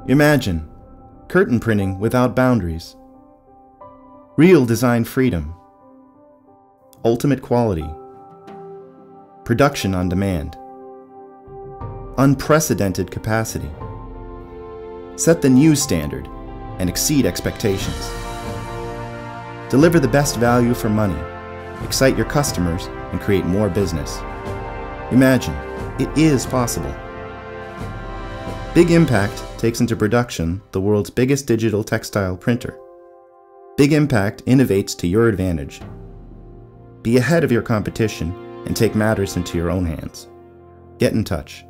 Imagine curtain printing without boundaries. Real design freedom. Ultimate quality. Production on demand. Unprecedented capacity. Set the new standard and exceed expectations. Deliver the best value for money. Excite your customers and create more business. Imagine, it is possible. Big Impact takes into production the world's biggest digital textile printer. Big Impact innovates to your advantage. Be ahead of your competition and take matters into your own hands. Get in touch.